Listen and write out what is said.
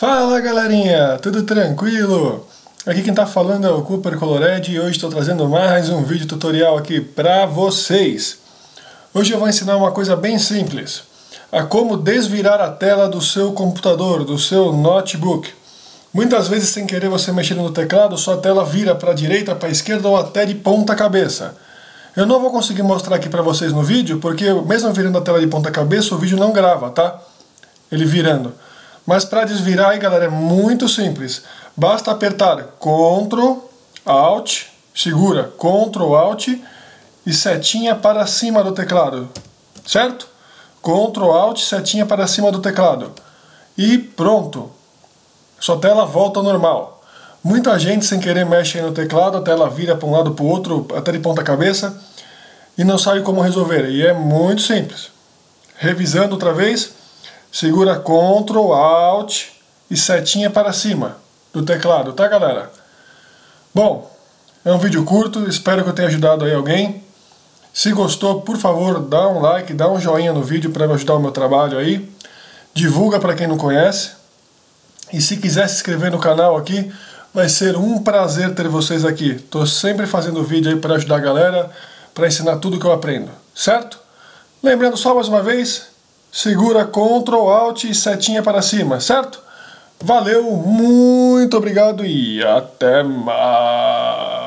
Fala galerinha, tudo tranquilo? Aqui quem tá falando é o Cooper Colored e hoje estou trazendo mais um vídeo tutorial aqui pra vocês. Hoje eu vou ensinar uma coisa bem simples, a como desvirar a tela do seu computador, do seu notebook. Muitas vezes sem querer você mexendo no teclado, sua tela vira para a direita, para a esquerda ou até de ponta cabeça. Eu não vou conseguir mostrar aqui pra vocês no vídeo, porque mesmo virando a tela de ponta cabeça, o vídeo não grava, tá? Ele virando. Mas para desvirar aí, galera, é muito simples. Basta apertar Ctrl, Alt, segura Ctrl, Alt e setinha para cima do teclado, certo? Ctrl, Alt, setinha para cima do teclado. E pronto. Sua tela volta ao normal. Muita gente sem querer mexe aí no teclado, a tela vira para um lado para o outro, até de ponta cabeça, e não sabe como resolver. E é muito simples. Revisando outra vez, segura Ctrl, Alt e setinha para cima do teclado, tá galera? Bom, é um vídeo curto, espero que eu tenha ajudado aí alguém. Se gostou, por favor, dá um like, dá um joinha no vídeo para ajudar o meu trabalho aí. Divulga para quem não conhece. E se quiser se inscrever no canal aqui, vai ser um prazer ter vocês aqui. Estou sempre fazendo vídeo aí para ajudar a galera, para ensinar tudo que eu aprendo, certo? Lembrando só mais uma vez, segura Ctrl, Alt e setinha para cima, certo? Valeu, muito obrigado e até mais!